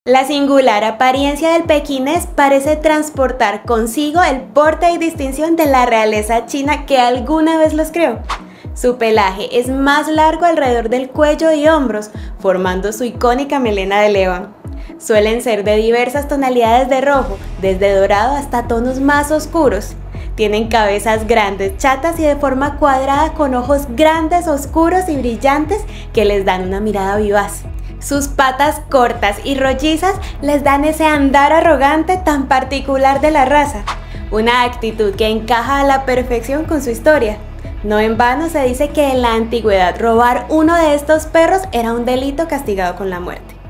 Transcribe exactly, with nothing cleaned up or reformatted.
La singular apariencia del pequinés parece transportar consigo el porte y distinción de la realeza china que alguna vez los creó. Su pelaje es más largo alrededor del cuello y hombros, formando su icónica melena de león. Suelen ser de diversas tonalidades de rojo, desde dorado hasta tonos más oscuros. Tienen cabezas grandes, chatas y de forma cuadrada con ojos grandes, oscuros y brillantes que les dan una mirada vivaz. Sus patas cortas y rollizas les dan ese andar arrogante tan particular de la raza, una actitud que encaja a la perfección con su historia. No en vano se dice que en la antigüedad robar uno de estos perros era un delito castigado con la muerte.